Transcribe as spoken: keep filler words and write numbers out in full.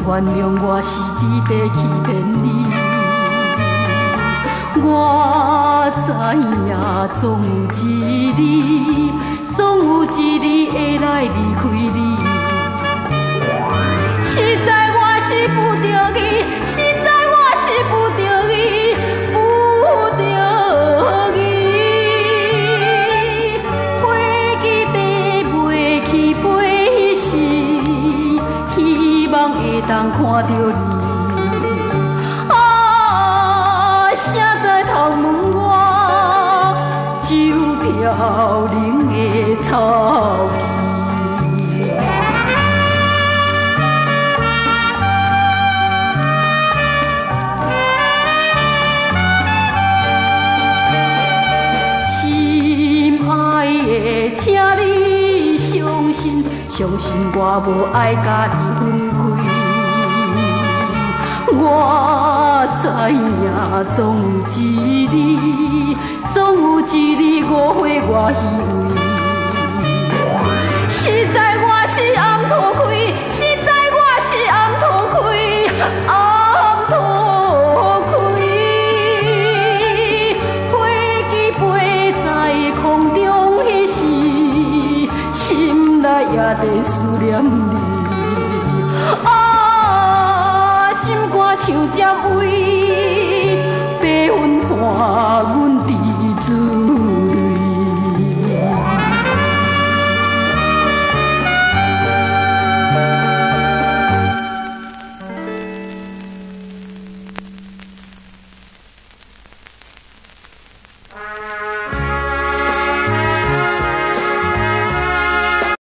原谅我是伫地欺骗你。我知影总有一日，总有一日会来离开你。实在我是不着伊，实在我是不着伊，不着伊。飞机地袂起飞时，希望会当看到你。通问我酒飘零的草木，心爱的，请你相信，相信我无爱甲你分开。我知影总有一日，总有一日误会我以为。实在我是红土开，实在我是红土开，红土开。飞机飞在空中迄时，心内也在思念你。心肝像针围，白云伴阮。